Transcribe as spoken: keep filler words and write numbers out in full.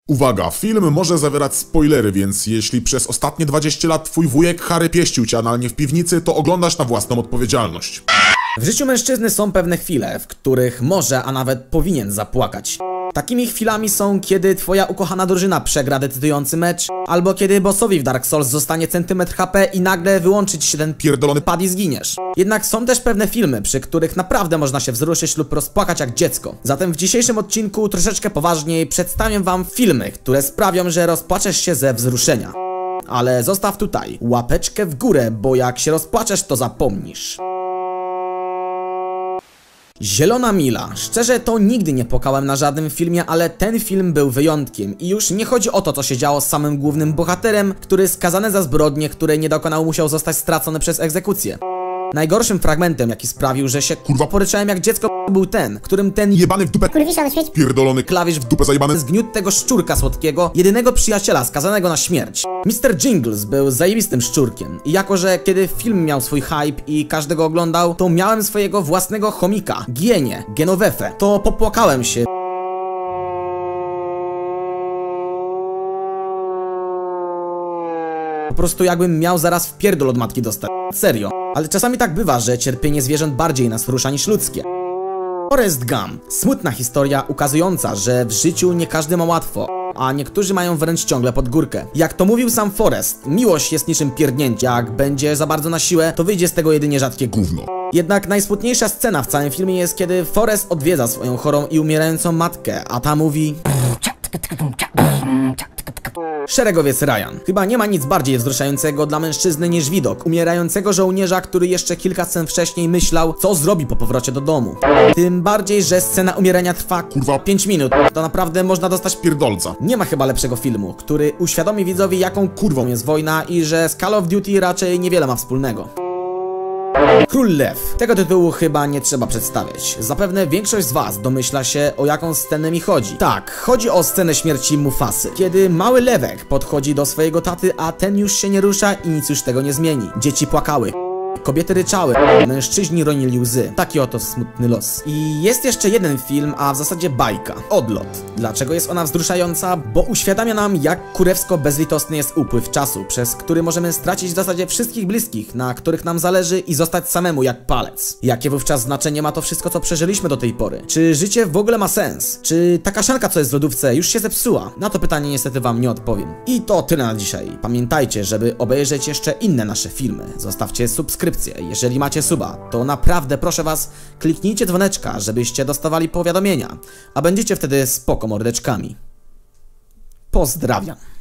Uwaga, film może zawierać spoilery, więc jeśli przez ostatnie dwadzieścia lat twój wujek Harry pieścił cię analnie w piwnicy, to oglądasz na własną odpowiedzialność. W życiu mężczyzny są pewne chwile, w których może, a nawet powinien zapłakać. Takimi chwilami są, kiedy twoja ukochana drużyna przegra decydujący mecz, albo kiedy bossowi w Dark Souls zostanie centymetr H P i nagle wyłączyć się ten pierdolony pad i zginiesz. Jednak są też pewne filmy, przy których naprawdę można się wzruszyć lub rozpłakać jak dziecko. Zatem w dzisiejszym odcinku troszeczkę poważniej przedstawię wam filmy, które sprawią, że rozpłaczesz się ze wzruszenia. Ale zostaw tutaj łapeczkę w górę, bo jak się rozpłaczesz, to zapomnisz. Zielona Mila. Szczerze to nigdy nie płakałem na żadnym filmie, ale ten film był wyjątkiem i już nie chodzi o to, co się działo z samym głównym bohaterem, który skazany za zbrodnie, której nie dokonał, musiał zostać stracony przez egzekucję. Najgorszym fragmentem, jaki sprawił, że się kurwa poryczałem jak dziecko, był ten, którym ten Jebany w dupę kurwisza na świecie pierdolony klawisz w dupę zajebany zgniótł tego szczurka słodkiego, jedynego przyjaciela skazanego na śmierć. mister Jingles był zajebistym szczurkiem i jako, że kiedy film miał swój hype i każdy go oglądał, to miałem swojego własnego chomika, Gienię, Genowefę, to popłakałem się. Po prostu jakbym miał zaraz wpierdol od matki dostać. Serio. Ale czasami tak bywa, że cierpienie zwierząt bardziej nas wzrusza niż ludzkie. Forrest Gump. Smutna historia ukazująca, że w życiu nie każdy ma łatwo, a niektórzy mają wręcz ciągle pod górkę. Jak to mówił sam Forrest, miłość jest niczym pierdnięcie. Jak będzie za bardzo na siłę, to wyjdzie z tego jedynie rzadkie gówno. Jednak najsmutniejsza scena w całym filmie jest, kiedy Forrest odwiedza swoją chorą i umierającą matkę, a ta mówi... Szeregowiec Ryan. Chyba nie ma nic bardziej wzruszającego dla mężczyzny niż widok umierającego żołnierza, który jeszcze kilka scen wcześniej myślał, co zrobi po powrocie do domu. Tym bardziej, że scena umierania trwa kurwa pięć minut. To naprawdę można dostać pierdolca. Nie ma chyba lepszego filmu, który uświadomi widzowi, jaką kurwą jest wojna i że z Call of Duty raczej niewiele ma wspólnego. Król Lew. Tego tytułu chyba nie trzeba przedstawiać. Zapewne większość z was domyśla się, o jaką scenę mi chodzi. Tak, chodzi o scenę śmierci Mufasy. Kiedy mały lewek podchodzi do swojego taty, a ten już się nie rusza i nic już tego nie zmieni. Dzieci płakały. Kobiety ryczały, mężczyźni ronili łzy. Taki oto smutny los. I jest jeszcze jeden film, a w zasadzie bajka. Odlot. Dlaczego jest ona wzruszająca? Bo uświadamia nam, jak kurewsko bezlitosny jest upływ czasu, przez który możemy stracić w zasadzie wszystkich bliskich, na których nam zależy i zostać samemu jak palec. Jakie wówczas znaczenie ma to wszystko, co przeżyliśmy do tej pory? Czy życie w ogóle ma sens? Czy ta kaszanka, co jest w lodówce, już się zepsuła? Na to pytanie niestety wam nie odpowiem. I to tyle na dzisiaj. Pamiętajcie, żeby obejrzeć jeszcze inne nasze filmy. Zostawcie subskrypcję. Jeżeli macie suba, to naprawdę proszę was, kliknijcie dzwoneczka, żebyście dostawali powiadomienia, a będziecie wtedy spoko mordeczkami. Pozdrawiam.